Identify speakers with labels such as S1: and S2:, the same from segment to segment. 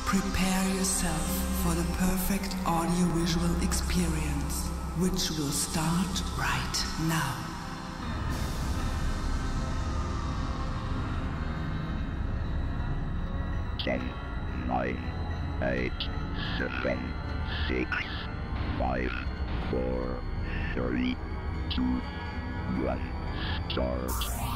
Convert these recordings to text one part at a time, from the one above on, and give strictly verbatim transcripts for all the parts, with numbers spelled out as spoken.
S1: Prepare yourself for the perfect audiovisual experience, which will start right now.
S2: ten, nine, eight, seven, six, five, four, three, two, one, start.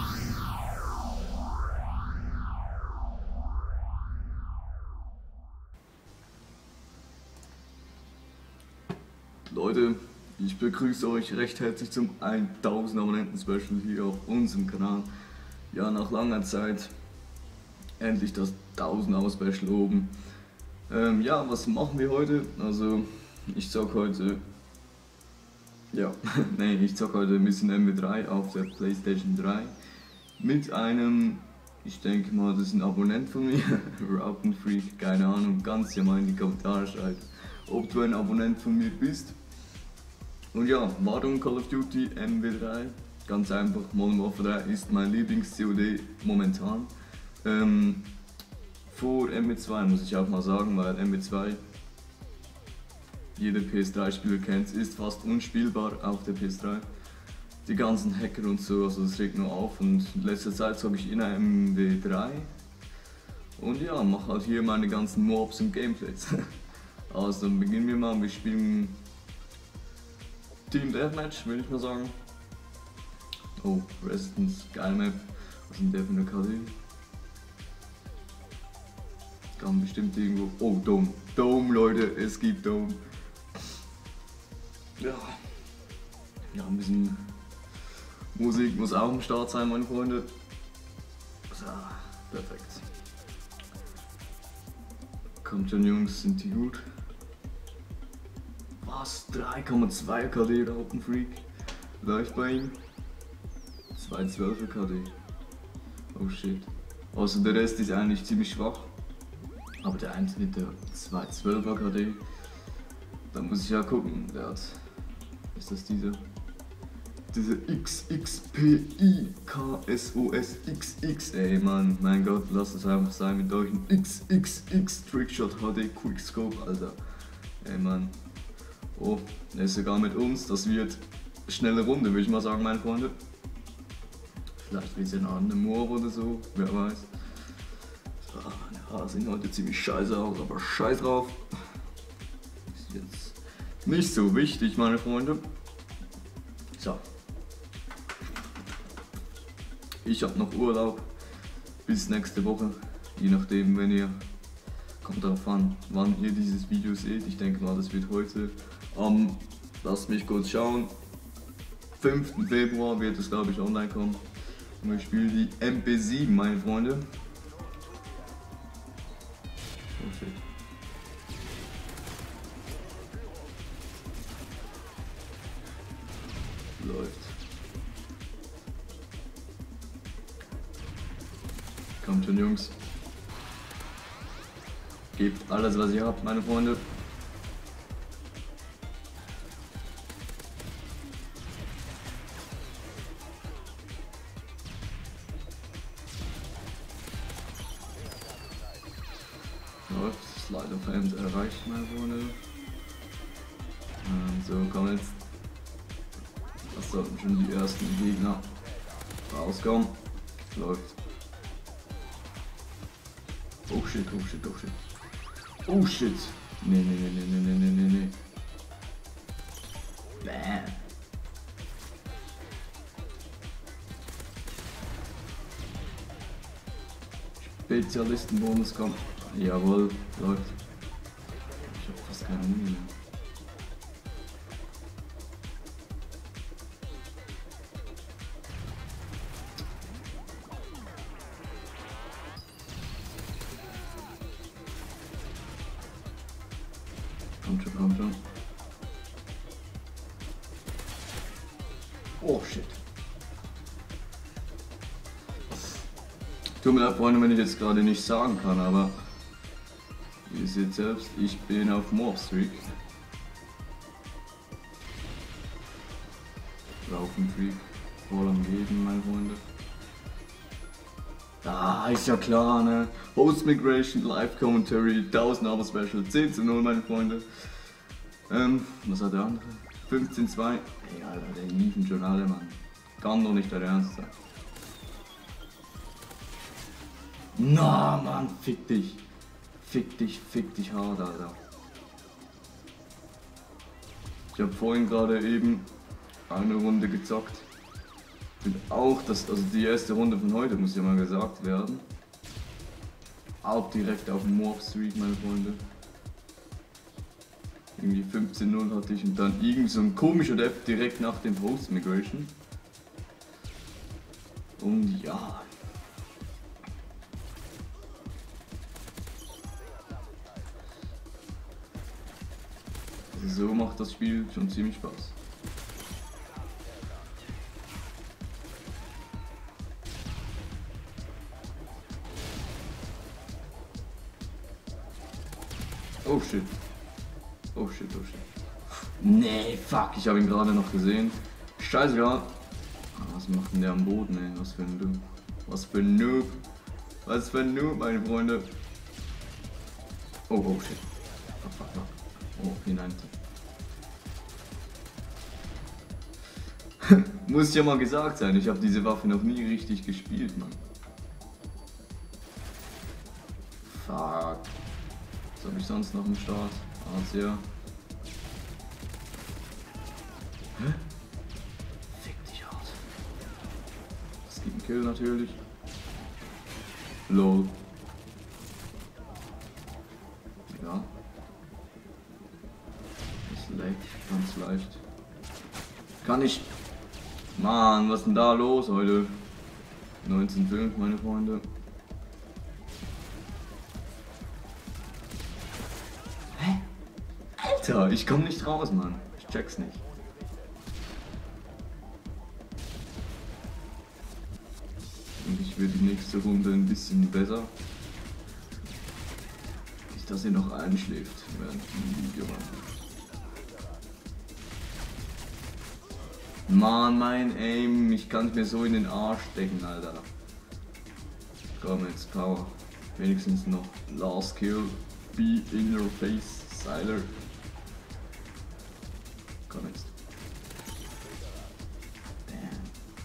S3: Leute, ich begrüße euch recht herzlich zum tausend Abonnenten Special hier auf unserem Kanal. Ja, nach langer Zeit endlich das tausend Abo Special oben. Ähm, ja, was machen wir heute? Also, ich zock heute, ja, nee, ich zock heute ein bisschen M W drei auf der PlayStation drei mit einem, ich denke mal, das ist ein Abonnent von mir, Raupenfreak, keine Ahnung, kannst ja mal in die Kommentare schreiben, ob du ein Abonnent von mir bist. Und ja, warum Call of Duty M W drei? Ganz einfach, Modern Warfare drei ist mein Lieblings-C O D momentan. Ähm, vor M W zwei muss ich auch mal sagen, weil M W zwei, jeder P S drei Spieler kennt es, ist fast unspielbar auf der P S drei. Die ganzen Hacker und so, also das regt nur auf, und in letzter Zeit zocke ich in M W drei und ja, mache halt hier meine ganzen Mobs und Gameplays. Also dann beginnen wir mal, wir spielen Team Deathmatch, würde ich mal sagen. Oh, Resistance, geile Map. Was ist denn der für eine K D? Kann bestimmt irgendwo. Oh, Dome. Dome, Leute, es gibt Dome. Ja. Ja, ein bisschen Musik muss auch am Start sein, meine Freunde. So, perfekt. Kommt schon, Jungs, sind die gut? Was? drei Komma zwei K D Raupenfreak? Läuft bei ihm? zweihundertzwölf K D. Oh shit. Also der Rest ist eigentlich ziemlich schwach. Aber der eine mit der zweihundertzwölfer K D, da muss ich ja gucken, der hat, ist das dieser, dieser X X P I K S O S X X, ey Mann, mein Gott, lasst es einfach sein mit euch, ein X X X Trickshot H D Quickscope, Alter, ey Mann. Oh, er ist sogar mit uns, das wird schnelle Runde, würde ich mal sagen, meine Freunde. Vielleicht wird es ja eine andere Moor oder so, wer weiß. So, meine Haare sehen heute ziemlich scheiße aus, aber scheiß drauf. Ist jetzt nicht so wichtig, meine Freunde. So. Ich habe noch Urlaub bis nächste Woche, je nachdem, wenn ihr, kommt darauf an, wann ihr dieses Video seht. Ich denke mal, das wird heute am, um, lasst mich kurz schauen, fünften Februar wird es, glaube ich, online kommen. Und wir spielen die M P sieben, meine Freunde. Oh shit. Läuft. Kommt schon, Jungs. Gebt alles, was ihr habt, meine Freunde. Läuft. Slide of Hand erreicht, meine Freunde. Und so, kommen jetzt. Das sollten schon die ersten Gegner rauskommen. Läuft. Oh shit, oh shit, oh shit. Oh shit! Nee, nee, nee, nee, nee, nee, nee, nee. Bäh. Spezialistenbonus kommt. Jawohl, läuft. Ich hab fast keine Muni mehr. Kommt schon, kommt schon. Oh shit. Tut mir leid, Freunde, wenn ich jetzt gerade nicht sagen kann, aber ihr seht selbst, ich bin auf Mob-Streak. Raupenfreak, voll am Geben, meine Freunde. Ah, ist ja klar, ne? Host Migration, Live Commentary, tausend Abo Special, zehn zu null, meine Freunde. Ähm, was hat der andere? fünfzehn zu zwei. Ey, Alter, der liefen schon alle, Mann. Kann doch nicht der Ernst sein. Na, Mann, fick dich. Fick dich, fick dich hart, Alter. Ich habe vorhin gerade eben eine Runde gezockt. Und auch das, also die erste Runde von heute muss ja mal gesagt werden. Auch direkt auf dem Morph Streak, meine Freunde. Irgendwie fünfzehn null hatte ich und dann irgend so ein komischer Dev direkt nach dem Host Migration. Und ja. So macht das Spiel schon ziemlich Spaß. Oh shit. Oh shit, oh shit. Nee, fuck, ich habe ihn gerade noch gesehen. Scheißegal. Was macht denn der am Boden, ey? Was für ein Noob. Was für ein Noob. Was für ein Noob, meine Freunde. Oh, oh shit. Oh fuck, fuck. Oh, hinein. Muss ja mal gesagt sein, ich habe diese Waffe noch nie richtig gespielt, Mann. Fuck. Was habe ich sonst noch im Start? Ah, ja. Hä? Fick dich aus. Es gibt einen Kill natürlich. Lol. Ja. Das leckt ganz leicht. Kann ich. Mann, was ist denn da los heute? neunzehn fünf, meine Freunde. Hä? Alter, ich komm nicht raus, Mann. Ich check's nicht. Und ich will die nächste Runde ein bisschen besser. Nicht, dass ihr noch einschläft während dem Video machen. Mann, mein Aim, ich kann es mir so in den Arsch stecken, Alter. Komm jetzt, Power. Wenigstens noch Last Kill. Be in your face, Siler. Komm jetzt. Damn.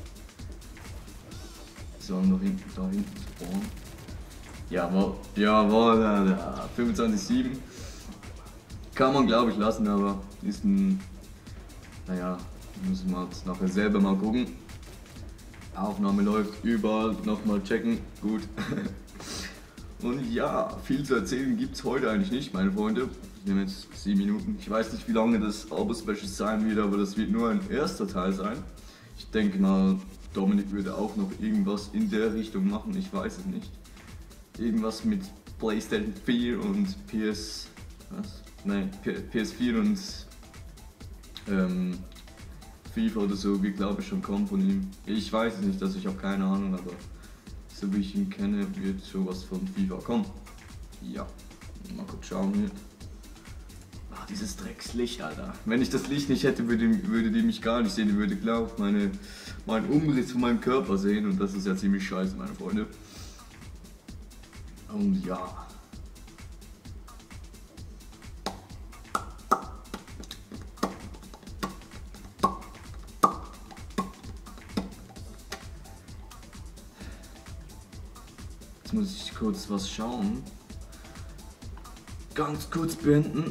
S3: Sollen noch hinten, da hinten spawnen. Jawohl, jawohl, Alter. fünfundzwanzig sieben. Kann man, glaube ich, lassen, aber ist ein. Naja. Müssen wir jetzt nachher selber mal gucken. Aufnahme läuft, überall nochmal checken. Gut. Und ja, viel zu erzählen gibt es heute eigentlich nicht, meine Freunde. Ich nehme jetzt sieben Minuten. Ich weiß nicht, wie lange das Abo-Special sein wird, aber das wird nur ein erster Teil sein. Ich denke mal, Dominik würde auch noch irgendwas in der Richtung machen, ich weiß es nicht. Irgendwas mit PlayStation vier und P S. Was? Nein, P S vier und ähm, FIFA oder so, wie glaube ich schon kommt von ihm. Ich weiß es nicht, also ich habe keine Ahnung, aber so wie ich ihn kenne, wird sowas von FIFA kommen. Ja, mal kurz schauen hier. Ah, dieses Dreckslicht, Alter. Wenn ich das Licht nicht hätte, würde, würde die mich gar nicht sehen. Die würde, glaube ich, meine, meinen Umriss von meinem Körper sehen und das ist ja ziemlich scheiße, meine Freunde. Und ja. Jetzt muss ich kurz was schauen. Ganz kurz beenden.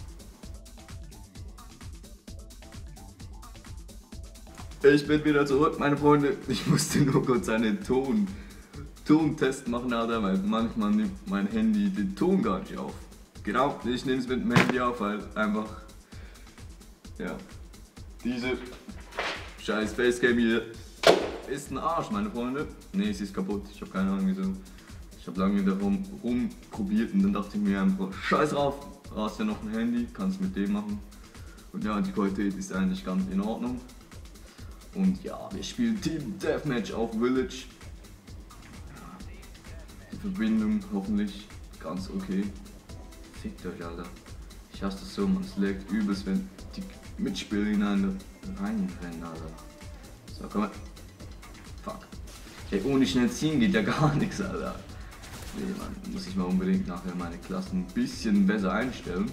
S3: Ich bin wieder zurück, meine Freunde. Ich musste nur kurz einen Ton, Tontest machen, Alter, weil manchmal nimmt mein Handy den Ton gar nicht auf. Genau, ich nehme es mit dem Handy auf, weil einfach, ja, diese scheiß Facecam hier ist ein Arsch, meine Freunde. Ne, sie ist kaputt, ich habe keine Ahnung wieso. Ich habe lange darum rumprobiert und dann dachte ich mir einfach, scheiß drauf, du hast ja noch ein Handy, kannst mit dem machen. Und ja, die Qualität ist eigentlich ganz in Ordnung. Und ja, wir spielen Team Deathmatch auf Village. Die Verbindung hoffentlich ganz okay. Fickt euch, Alter. Ich hasse das so, man, es laggt übelst, wenn die Mitspieler hinein reinrennen, Alter. So, komm mal. Fuck. Ey, ohne schnell ziehen geht ja gar nichts, Alter. Nee, Mann, muss ich mal unbedingt nachher meine Klassen ein bisschen besser einstellen.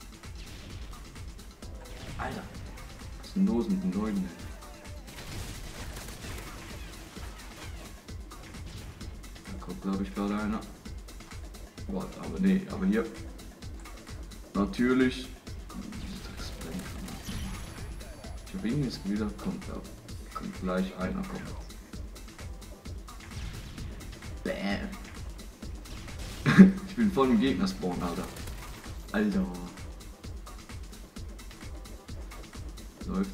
S3: Alter, was ist denn los mit den Leuten? Da kommt, glaube ich, gerade einer. Warte, aber nee, aber hier. Natürlich. Ich habe irgendwie das Gefühl, da kommt, da kommt gleich einer kommen. Bam. Ich bin voll im Gegner-Spawn, Alter. Alter. Läuft.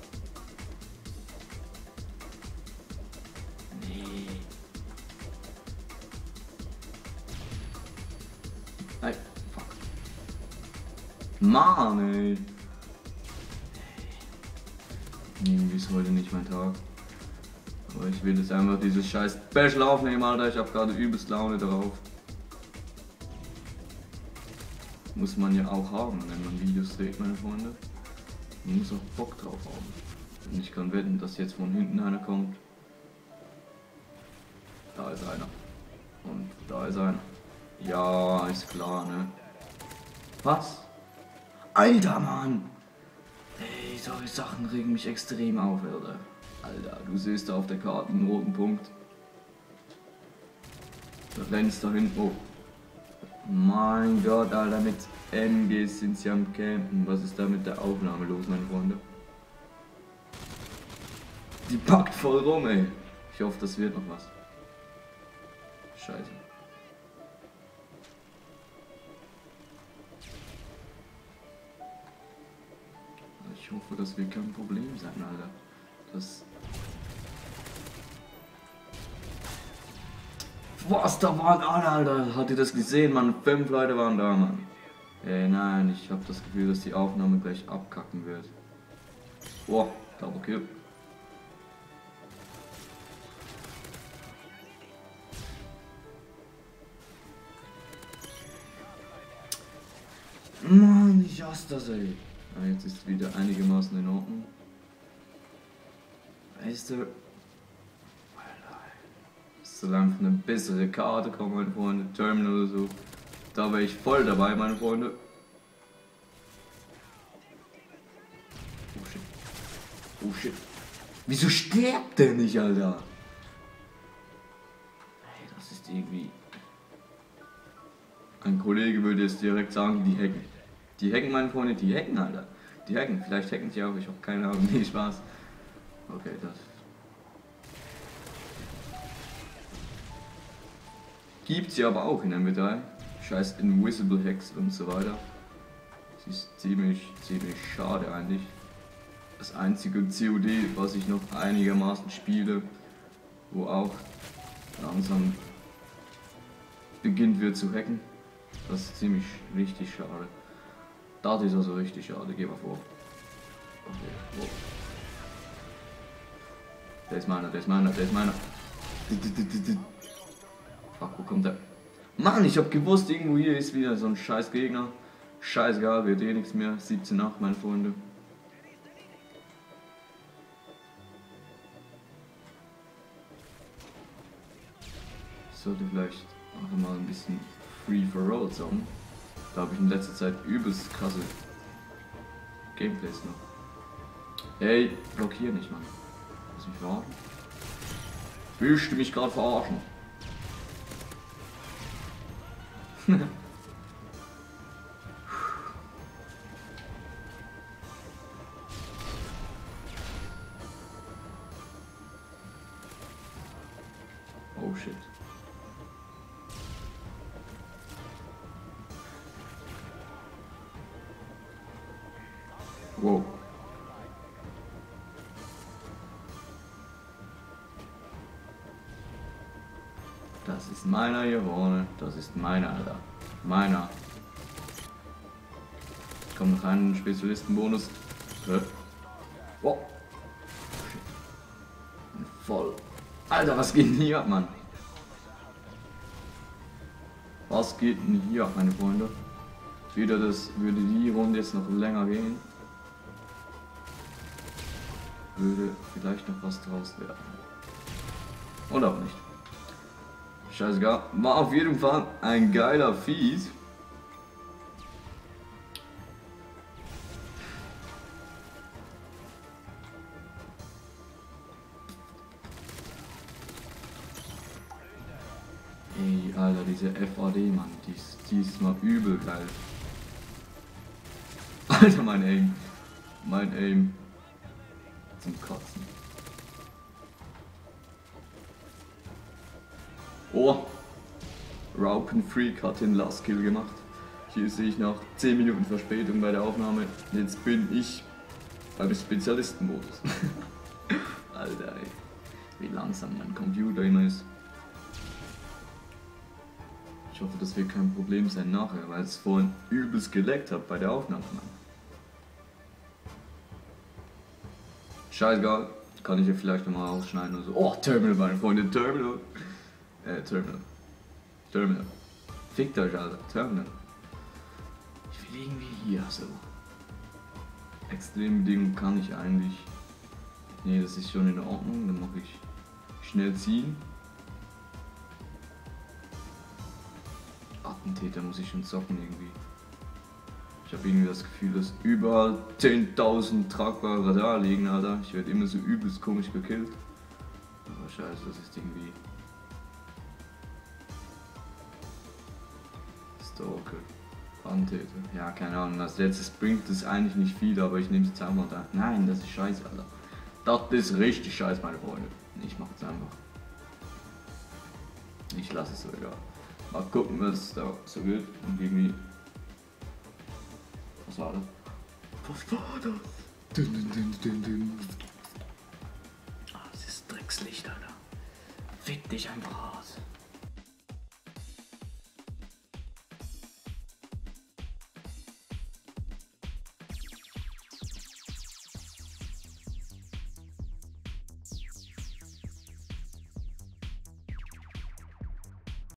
S3: Nee. Nein, fuck. Mann, ey. Irgendwie ist heute nicht mein Tag. Aber ich will jetzt einfach dieses scheiß Special aufnehmen, Alter. Ich habe gerade übelst Laune drauf. Muss man ja auch haben, wenn man Videos dreht, meine Freunde. Man muss auch Bock drauf haben. Und ich kann wetten, dass jetzt von hinten einer kommt. Da ist einer. Und da ist einer. Ja, ist klar, ne? Was? Alter, Mann! Ey, solche Sachen regen mich extrem auf, Alter. Alter, du siehst da auf der Karte einen roten Punkt. Da rennst da hinten. Oh. Mein Gott, Alter, mit M Gs sind sie am Campen. Was ist da mit der Aufnahme los, meine Freunde? Die packt voll rum, ey. Ich hoffe, das wird noch was. Scheiße. Ich hoffe, das wird kein Problem sein, Alter. Das... Was, da waren alle, Alter. Habt ihr das gesehen, Mann? Fünf Leute waren da, Mann. Ey, nein, ich habe das Gefühl, dass die Aufnahme gleich abkacken wird. Boah, Double Kill. Mann, ich hasse das, ey. Ja, jetzt ist es wieder einigermaßen in Ordnung. Weißt du, solange eine bessere Karte kommt, meine Freunde, Terminal oder so, da wäre ich voll dabei, meine Freunde. Oh shit. Oh shit. Wieso stirbt der nicht, Alter? Hey, das ist irgendwie... Ein Kollege würde jetzt direkt sagen, die hacken. Die hacken, meine Freunde, die hacken, Alter. Die hacken, vielleicht hacken die auch, ich habe keine Ahnung, nee, Spaß. Okay, das... Gibt sie aber auch in M W drei. Scheiß Invisible Hacks und so weiter. Das ist ziemlich, ziemlich schade eigentlich. Das einzige C O D, was ich noch einigermaßen spiele, wo auch langsam beginnt wird zu hacken. Das ist ziemlich richtig schade. Das ist also richtig schade, geh mal vor. Okay, wow. Der ist meiner, der ist meiner, der ist meiner. Fuck, wo kommt der? Mann, ich hab gewusst, irgendwo hier ist wieder so ein scheiß Gegner. Scheißegal, wird eh nichts mehr. siebzehn acht, meine Freunde. Ich sollte vielleicht auch mal ein bisschen Free for All sagen. Da habe ich in letzter Zeit übelst krasse Gameplays noch. Ey, blockier nicht, Mann. Lass mich verarschen. Willst du mich gerade verarschen? Oh shit. Wow. Das ist meiner hier vorne. Das ist meiner, Alter. Meiner. Kommt noch ein Spezialistenbonus. Hä? Wow. Shit. Voll. Alter, was geht denn hier ab, Mann? Was geht denn hier ab, meine Freunde? Wieder das, würde die Runde jetzt noch länger gehen. Würde vielleicht noch was draus werden. Oder auch nicht. Scheißegal. War auf jeden Fall ein geiler Feed. Ey, Alter, diese F A D, Mann, die ist, die ist mal übel geil. Alter, mein Aim. Mein Aim. Zum Kotzen. Oh! Raupenfreak hat den Last Kill gemacht. Hier sehe ich nach zehn Minuten Verspätung bei der Aufnahme. Jetzt bin ich beim Spezialistenmodus. Alter, ey. Wie langsam mein Computer immer ist. Ich hoffe, das wird kein Problem sein nachher, weil es vorhin übelst geleckt hat bei der Aufnahme. Scheißegal, kann ich ja vielleicht nochmal ausschneiden oder so. Oh, Terminal, meine Freunde, Terminal. Äh, Terminal. Terminal. Fickt euch, Alter, Terminal. Ich will irgendwie hier so. Extrembedingungen kann ich eigentlich. Nee, das ist schon in Ordnung, dann mache ich schnell ziehen. Attentäter muss ich schon zocken irgendwie. Ich habe irgendwie das Gefühl, dass überall zehntausend tragbare Radar liegen, Alter. Ich werde immer so übelst komisch gekillt. Aber scheiße, das ist irgendwie... Stalker. Attentäter. Ja, keine Ahnung. Als letztes bringt es eigentlich nicht viel, aber ich nehme es jetzt einfach da. Nein, das ist scheiße, Alter. Das ist richtig scheiße, meine Freunde. Ich mach es einfach. Ich lasse es so, egal. Mal gucken, was da so wird und irgendwie. Was war das? Was war das? Dün, dün, dün, dün, dün. Ah, das ist Dreckslicht, Alter. Fick dich einfach aus.